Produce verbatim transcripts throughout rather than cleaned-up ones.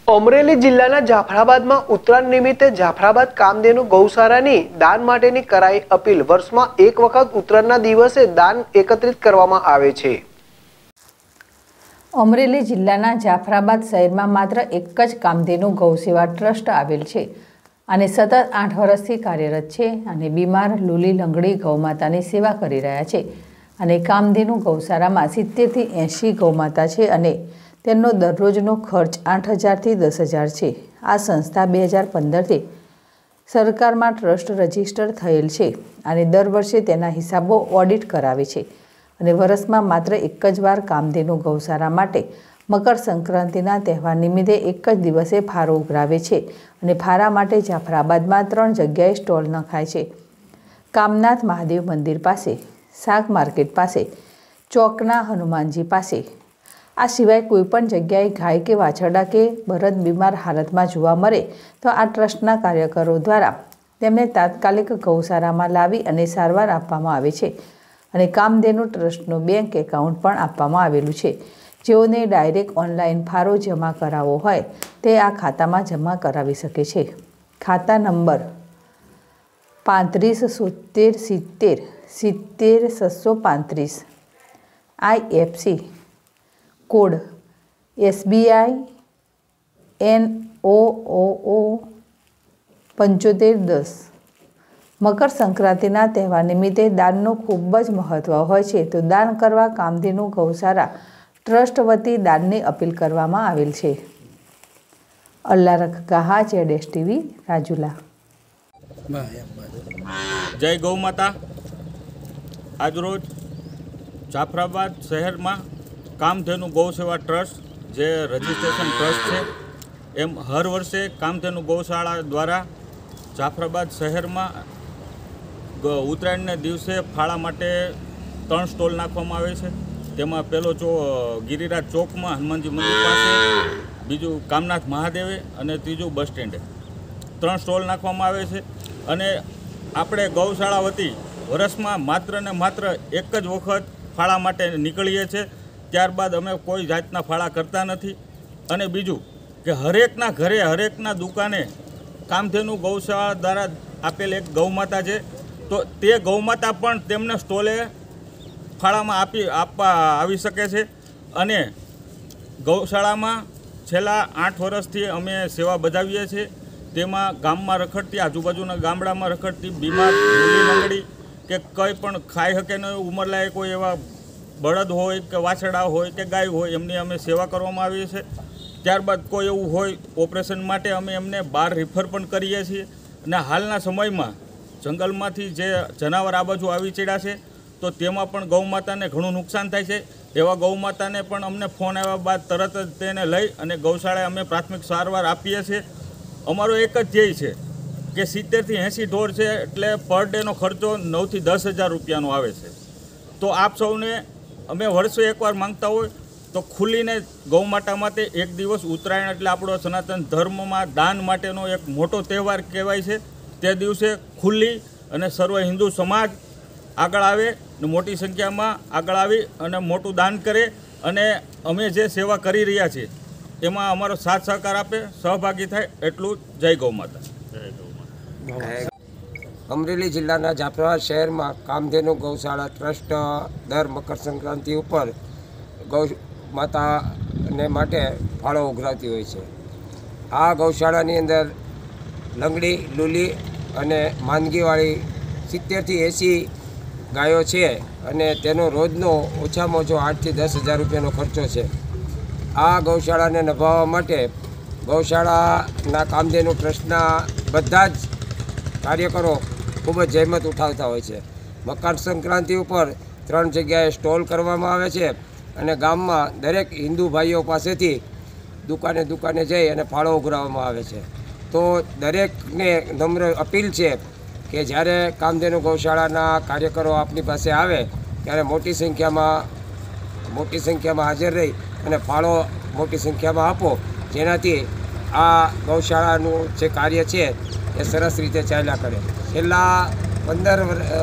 અમરેલી જિલ્લાના જાફરાબાદમાં ઉત્તરાયણ નિમિત્તે જાફરાબાદ કામધેનુ ગૌશાળાની દાન માટેની કરાઈ અપીલ। વર્ષમાં એક વખત ઉત્તરાયણના દિવસે દાન એકત્રિત કરવામાં આવે છે। અમરેલી જિલ્લાના જાફરાબાદ શહેરમાં માત્ર એક જ કામધેનુ ગૌસેવા ટ્રસ્ટ આવેલ છે અને સતત આઠ વર્ષથી કાર્યરત છે અને બીમાર લૂલી લંગડી ગૌમાતાની સેવા કરી રહ્યા છે અને કામધેનુ ગૌશાળામાં સિત્તેરથી એંશી ગૌમાતા છે અને તેમનો દરરોજનો ખર્ચ આઠ હજારથી દસ હજાર છે। આ સંસ્થા બે હજાર પંદરથી સરકારમાં ટ્રસ્ટ રજીસ્ટર થયેલ છે અને દર વર્ષે તેના હિસાબો ઓડિટ કરાવે છે અને વર્ષમાં માત્ર એક જ વાર કામધેનુ ગૌશાળા માટે મકર સંક્રાંતિના તહેવાર નિમિત્તે એક જ દિવસે ફારો ઉઘરાવે છે અને ફારા માટે જાફરાબાદમાં ત્રણ જગ્યાએ સ્ટોલ નખાય છે। કામનાથ મહાદેવ મંદિર પાસે, શાક માર્કેટ પાસે, ચોકના હનુમાનજી પાસે। આ સિવાય કોઈપણ જગ્યાએ ગાય કે વાછરડા કે બળદ બીમાર હાલતમાં જોવા મળે તો આ ટ્રસ્ટના કાર્યકરો દ્વારા તેમને તાત્કાલિક ગૌશાળામાં લાવી અને સારવાર આપવામાં આવે છે અને કામધેનુ ટ્રસ્ટનું બેંક એકાઉન્ટ પણ આપવામાં આવેલું છે। જેઓને ડાયરેક્ટ ઓનલાઈન ફારો જમા કરાવવો હોય તે આ ખાતામાં જમા કરાવી શકે છે। ખાતા નંબર પાંત્રીસ સોતેર સિત્તેર સિત્તેર છસો પાંત્રીસ, IFC code SBI N O O O પંચોતેર દસ। મકર સંક્રાંતિના તહેવાર નિમિત્તે દાનનું ખૂબ જ મહત્ત્વ હોય છે તો દાન કરવા કામધેનુ ગૌશાળા ટ્રસ્ટ વતી દાનની અપીલ કરવામાં આવેલ છે। અલ્લાહ રખગાહા જેડેશ ટીવી રાજુલા। જય ગૌ માતા। આજરોજ જાફરાબાદ શહેરમાં કામધેનુ ગૌસેવા ટ્રસ્ટ જે રજિસ્ટ્રેશન ટ્રસ્ટ છે એમ હર વર્ષે કામધેનુ ગૌશાળા દ્વારા જાફરાબાદ શહેરમાં ઉત્તરાયણના દિવસે ફાળા માટે ત્રણ સ્ટોલ નાખવામાં આવે છે। તેમાં પહેલો ચો ગિરિરાજ ચોકમાં હનુમાનજી મંદિર પાસે, બીજું કામનાથ મહાદેવે અને ત્રીજું બસ સ્ટેન્ડે ત્રણ સ્ટોલ નાખવામાં આવે છે અને આપણે ગૌશાળા વતી વર્ષમાં માત્ર ને માત્ર એક જ વખત ફાળા માટે નીકળીએ છીએ। ત્યારબાદ અમે કોઈ જાતના ફાળા કરતા નથી અને બીજું કે હરેકના ઘરે હરેકના દુકાને કામધેનુ ગૌશાળા દ્વારા આપેલ એક ગૌમાતા છે તો તે ગૌમાતા પણ તેમને સ્ટોલે ફાળામાં આપી આપવા આવી શકે છે અને ગૌશાળામાં છેલ્લા આઠ વર્ષથી અમે સેવા બજાવીએ છીએ। તેમાં ગામમાં રખડતી આજુબાજુના ગામડામાં રખડતી બીમાર લૂલી લંગડી કે કંઈ પણ ખાઈ શકે નહીં ઉંમરલાયક કોઈ એવા બળદ હોય કે વાછરડા હોય કે ગાય હોય એમની અમે સેવા કરવામાં આવીએ છીએ। ત્યારબાદ કોઈ એવું હોય ઓપરેશન માટે અમે એમને બહાર રિફર પણ કરીએ છીએ અને હાલના સમયમાં જંગલમાંથી જે જનાવર આ બાજુ આવી ચડ્યા છે તો તેમાં પણ ગૌમાતાને ઘણું નુકસાન થાય છે। એવા ગૌમાતાને પણ અમને ફોન આવ્યા બાદ તરત જ તેને લઈ અને ગૌશાળાએ અમે પ્રાથમિક સારવાર આપીએ છીએ। અમારો એક જ ધ્યેય છે કે સિત્તેરથી એંસી ઢોર છે એટલે પર ડેનો ખર્ચો નવથી દસ હજાર રૂપિયાનો આવે છે। તો આપ સૌને અમે વર્ષે એકવાર માંગતા હોય તો ખુલ્લીને ગૌમાતા માટે એક દિવસ ઉત્તરાયણ એટલે આપણો સનાતન ધર્મમાં દાન માટેનો એક મોટો તહેવાર કહેવાય છે। તે દિવસે ખુલ્લી અને સર્વ હિન્દુ સમાજ આગળ આવે ને મોટી સંખ્યામાં આગળ આવી અને મોટું દાન કરે અને અમે જે સેવા કરી રહ્યા છીએ એમાં અમારો સાથ સહકાર આપે, સહભાગી થાય એટલું જય ગૌ માતા। જય ગૌ માતા। અમરેલી જિલ્લાના જાફરાબાદ શહેરમાં કામધેનુ ગૌશાળા ટ્રસ્ટ દર મકર સંક્રાંતિ ઉપર ગૌ માતાને માટે ફાળો ઉઘરાવતી હોય છે। આ ગૌશાળાની અંદર લંગડી, લૂલી અને માંદગીવાળી સિત્તેરથી એંસી ગાયો છે અને તેનો રોજનો ઓછામાં ઓછો આઠથી દસ હજાર રૂપિયાનો ખર્ચો છે। આ ગૌશાળાને નભાવવા માટે ગૌશાળાના કામધેનુ ટ્રસ્ટના બધા જ કાર્યકરો ખૂબ જ જહેમત ઉઠાવતા હોય છે। મકર સંક્રાંતિ ઉપર ત્રણ જગ્યાએ સ્ટોલ કરવામાં આવે છે અને ગામમાં દરેક હિન્દુ ભાઈઓ પાસેથી દુકાને દુકાને જઈ અને ફાળો ઉઘરાવવામાં આવે છે। તો દરેકને નમ્ર અપીલ છે કે જ્યારે કામધેનુ ગૌશાળાના કાર્યકરો આપની પાસે આવે ત્યારે મોટી સંખ્યામાં મોટી સંખ્યામાં હાજર રહી અને ફાળો મોટી સંખ્યામાં આપો જેનાથી આ ગૌશાળાનું જે કાર્ય છે એ સરસ રીતે ચાલ્યા કરે। છેલ્લા પંદર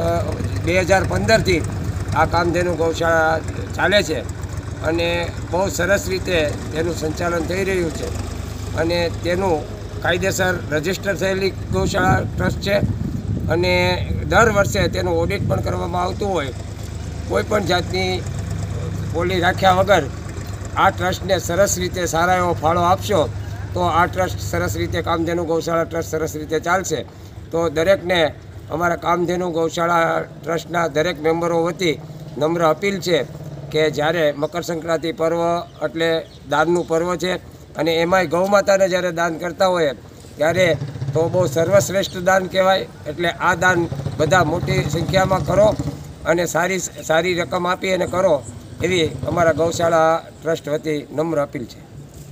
બે હજાર પંદરથી આ કામધેનુ ગૌશાળા ચાલે છે અને બહુ સરસ રીતે તેનું સંચાલન થઈ રહ્યું છે। અને તેનું કાયદેસર રજિસ્ટર થયેલી ગૌશાળા ટ્રસ્ટ છે અને દર વર્ષે તેનું ઓડિટ પણ કરવામાં આવતું હોય. કોઈ પણ જાતની પોલી રાખ્યા વગર આ ટ્રસ્ટને સરસ રીતે સારા એવો ફાળો આપશો તો આ ટ્રસ્ટ સરસ રીતે કામધેનુ ગૌશાળા ટ્રસ્ટ સરસ રીતે ચાલશે. તો દરેકને અમારા કામધેનુ ગૌશાળા ટ્રસ્ટના દરેક મેમ્બરો વતી નમ્ર અપીલ છે કે જ્યારે મકર સંક્રાંતિ પર્વ એટલે દાનનું પર્વ છે અને એમાંય ગૌ માતાને જ્યારે દાન કરતા હોય ત્યારે તો બહુ સર્વશ્રેષ્ઠ દાન કહેવાય. એટલે આ દાન બધા મોટી સંખ્યામાં કરો અને સારી સારી રકમ આપી અને કરો એવી અમારા ગૌશાળા ટ્રસ્ટ વતી નમ્ર અપીલ છે.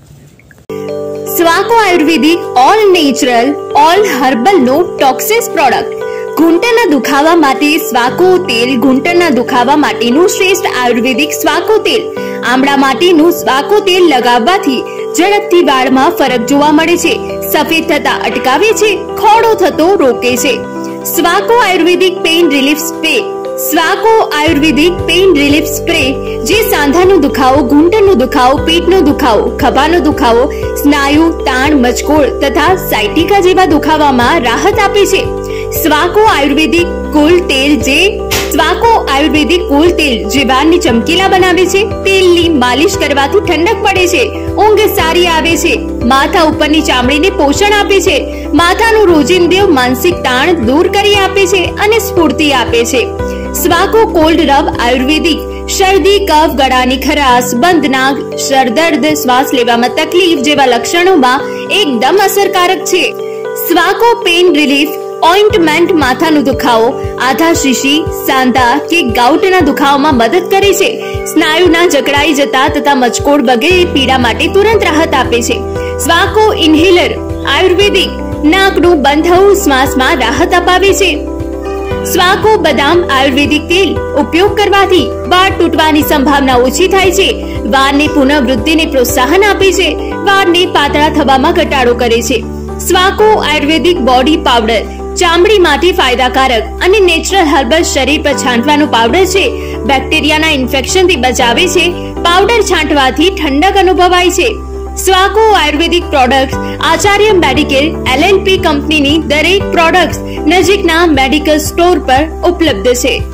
Swako ayurvedic all natural all herbal no toxins product. ઘૂંટણના દુખાવા માટે સ્વાકો તેલ. ઘૂંટણના દુખાવા માટેનું શ્રેષ્ઠ આયુર્વેદિક સ્વાકો તેલ. આમળા માટેનું સ્વાકો તેલ લગાવવાથી ઝડપથી વાળમાં ફરક જોવા મળે છે, સફેદ થતા અટકાવે છે, ખોડો થતો રોકે છે. Swako ayurvedic pain relief spray. Swako ayurvedic pain relief spray જે સાંધાનો દુખાવો, ઘૂંટણનો દુખાવો, પેટનો દુખાવો, ખભાનો દુખાવો, સ્નાયુ તાણ, મચકોડ તથા સાયટિકા જેવા દુખાવામાં રાહત આપે છે. સ્વાકો આયુર્વેદિક કુલ તેલ જે સ્વાકો આયુર્વેદિક કુલ તેલ જે વાળને ચમકીલા બનાવે છે. તેલની માલિશ કરવાથી ઠંડક પડે છે, ઊંઘ સારી આવે છે, માથા ઉપરની ચામડીને પોષણ આપે છે, માથાનું રોજિંદુ માનસિક તાણ દૂર કરી આપે છે અને સ્ફૂર્તિ આપે છે. સ્વાકો કોલ્ડ રબ આયુર્વેદિક શરદી, કફ, ગળાની ખરાશ, બંધ નાક, સરદર્દ, શ્વાસ લેવામાં તકલીફ જેવા લક્ષણોમાં એકદમ અસરકારક છે. સ્વાકો પેઇન રિલીફ ઓઇન્ટમેન્ટ માથાનો દુખાવો, આધા શીશી, સાંધા કે ગાઉટના દુખાવામાં મદદ કરે છે. સ્નાયુના જકડાઈ જતા તથા મચકોડ વગેરે પીડા માટે તુરંત રાહત આપે છે. સ્વાકો ઇન્હેલર આયુર્વેદિક નાકનું બંધાવું શ્વાસમાં રાહત અપાવે છે. સ્વાકો બદામ આયુર્વેદિક તેલ ઉપયોગ કરવાથી વાળ તૂટવાની સંભાવના ઓછી થાય છે, વાળની પુનઃવૃદ્ધિને પ્રોત્સાહન આપે છે, વાળને પાતળા થવામાં ઘટાડો કરે છે. સ્વાકો આયુર્વેદિક બોડી પાવડર ચામડી માટે ફાયદાકારક અને નેચરલ હર્બલ શરીર પર છાંટવાનો પાવડર છે. બેક્ટેરિયાના ઇન્ફેક્શનથી બચાવે છે. પાવડર છાંટવાથી ઠંડક અનુભવાય છે. Swako ayurvedic products Acharya medical L L P કંપનીની દરેક પ્રોડક્ટ્સ નજીકના મેડિકલ સ્ટોર પર ઉપલબ્ધ છે.